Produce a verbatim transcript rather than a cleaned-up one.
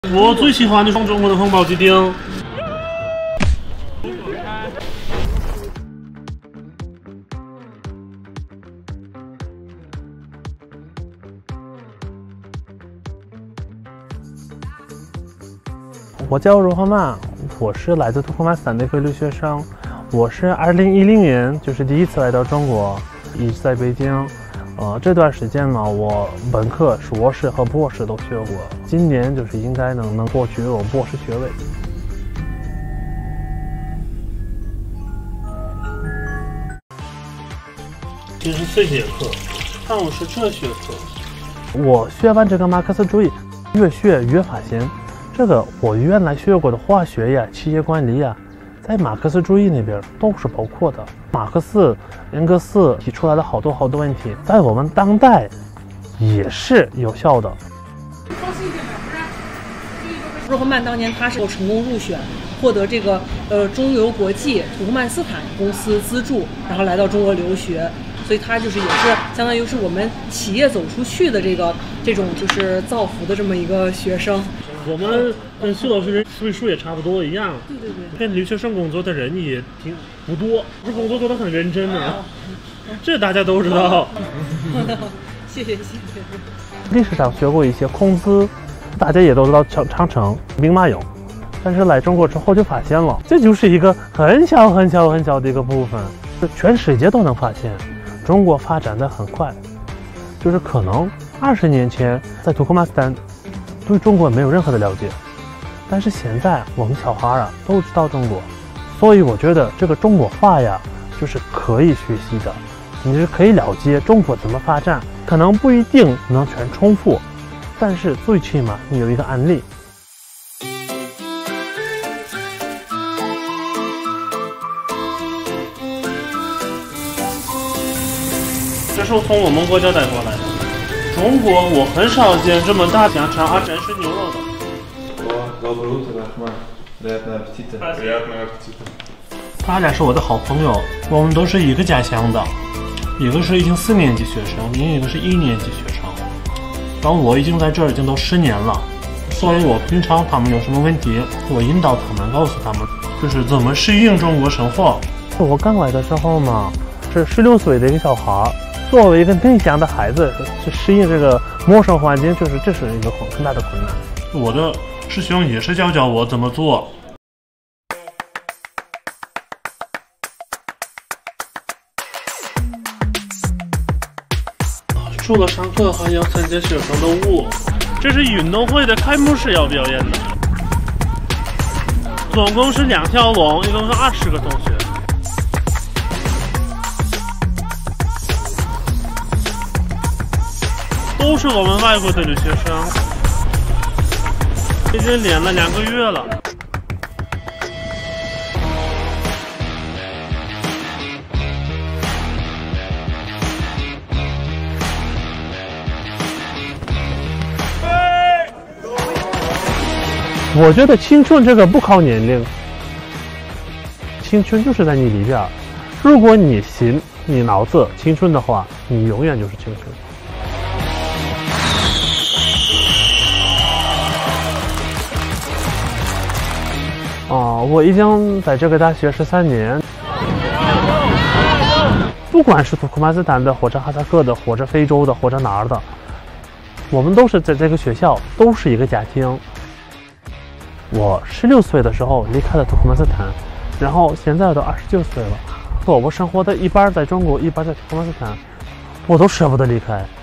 我最喜欢的是中国的宫保鸡丁。 我叫罗赫曼，我是来自土库曼斯坦的一个留学生。我是二零一零年就是第一次来到中国，一直在北京。呃，这段时间呢，我本科、硕士和博士都学过。今年就是应该能能获取我博士学位。 这是四节课，上午是哲学课。 我学完这个马克思主义，越学越发现，这个我原来学过的化学呀、企业管理呀，在马克思主义那边都是包括的。马克思、恩格斯提出来的好多好多问题，在我们当代也是有效的。 罗赫曼当年他是成功入选，获得这个呃中油国际土库曼斯坦公司资助，然后来到中国留学。所以他就是也是相当于是我们企业走出去的这个这种就是造福的这么一个学生。 我们跟徐老师岁数也差不多一样， 对对对， 跟留学生工作的人也挺不多，这工作做得很认真的，这大家都知道。 谢谢谢谢。 历史上学过一些孔子，大家也都知道长长城、兵马俑，但是来中国之后就发现了，这就是一个很小很小很小的一个部分，全世界都能发现。中国发展的很快，就是可能二十年前在土库曼斯坦对中国没有任何的了解，但是现在我们小孩啊都知道中国，所以我觉得这个中国话呀就是可以学习的，你是可以了解中国怎么发展，可能不一定能全重复，但是最起码你有一个案例。 这是从我们国家带过来的。中国我很少见这么大香肠，还真是牛肉的。他俩是我的好朋友，我们都是一个家乡的，一个是已经四年级学生，另一个是一年级学生。然后我已经在这儿已经都十年了，所以我平常他们有什么问题，我引导他们，告诉他们就是怎么适应中国生活。 我刚来的时候嘛，是十六岁的一个小孩。作为一个内向的孩子，去适应这个陌生环境，就是这是一个很很大的困难。 我的师兄也是教教我怎么做。除了上课，还要参加学生的舞，这是运动会的开幕式要表演的。总共是两条龙，一共是二十个同学。都是我们外国的留学生，已经练了两个月了。 我觉得青春这个不靠年龄，青春就是在你里边。如果你心、你脑子青春的话，你永远就是青春。哦，我已经在这个大学十三年，不管是土库曼斯坦的，或者哈萨克的，或者非洲的，或者哪儿的，我们都是在这个学校，都是一个家庭。我十六岁的时候离开了土库曼斯坦，然后现在都二十九岁了。我生活的一半在中国，一半在土库曼斯坦，我都舍不得离开。